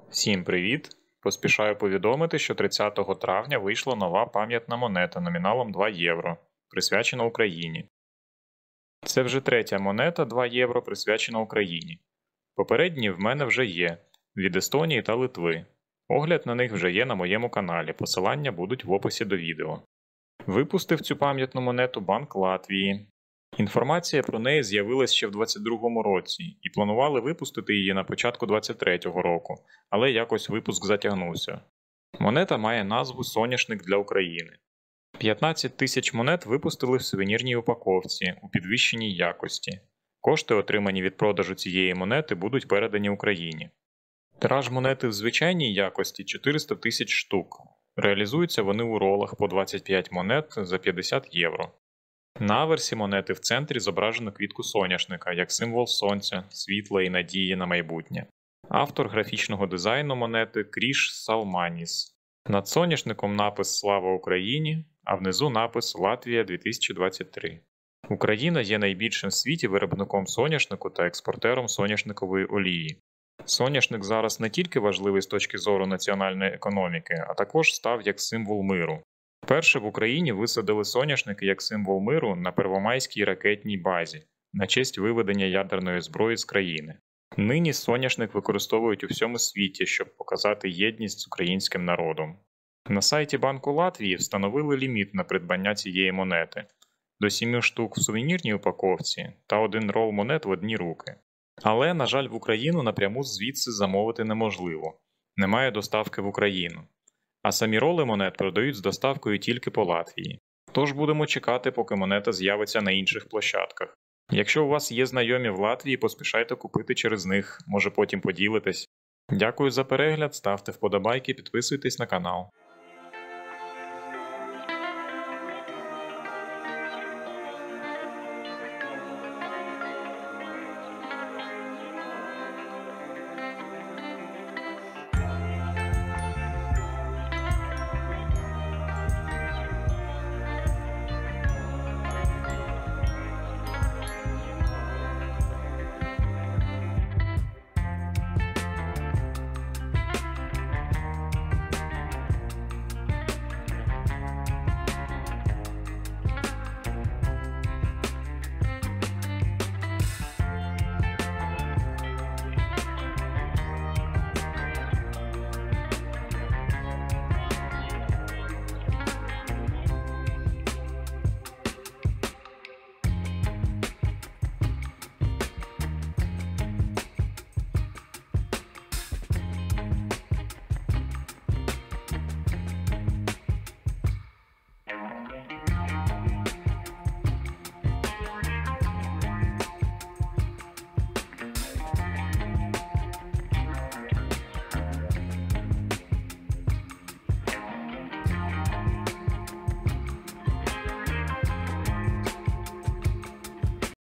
Всім привіт! Поспішаю повідомити, що 30 травня вийшла нова пам'ятна монета номіналом 2 євро, присвячена Україні. Це вже третя монета 2 євро, присвячена Україні. Попередні в мене вже є, від Естонії та Литви. Огляд на них вже є на моєму каналі, посилання будуть в описі до відео. Випустив цю пам'ятну монету Банк Латвії. Інформація про неї з'явилась ще в 2022 році, і планували випустити її на початку 2023 року, але якось випуск затягнувся. Монета має назву «Соняшник для України». 15 тисяч монет випустили в сувенірній упаковці у підвищеній якості. Кошти, отримані від продажу цієї монети, будуть передані Україні. Тираж монети в звичайній якості – 400 тисяч штук. Реалізуються вони у ролах по 25 монет за 50 євро. На аверсі монети в центрі зображено квітку соняшника, як символ сонця, світла і надії на майбутнє. Автор графічного дизайну монети Кріш Салманіс. Над соняшником напис «Слава Україні», а внизу напис «Латвія 2023». Україна є найбільшим в світі виробником соняшнику та експортером соняшникової олії. Соняшник зараз не тільки важливий з точки зору національної економіки, а також став як символ миру. Вперше в Україні висадили соняшники як символ миру на Первомайській ракетній базі на честь виведення ядерної зброї з країни. Нині соняшник використовують у всьому світі, щоб показати єдність з українським народом. На сайті Банку Латвії встановили ліміт на придбання цієї монети – до 7 штук в сувенірній упаковці та 1 рол монет в одні руки. Але, на жаль, в Україну напряму звідси замовити неможливо. Немає доставки в Україну. А самі роли монет продають з доставкою тільки по Латвії. Тож будемо чекати, поки монета з'явиться на інших площадках. Якщо у вас є знайомі в Латвії, поспішайте купити через них, може потім поділитесь. Дякую за перегляд, ставте вподобайки, підписуйтесь на канал.